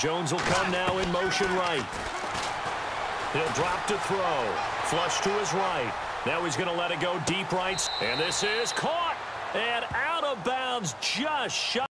Jones will come now in motion right. He'll drop to throw. Flush to his right. Now he's going to let it go deep right. And this is caught. And out of bounds just shy.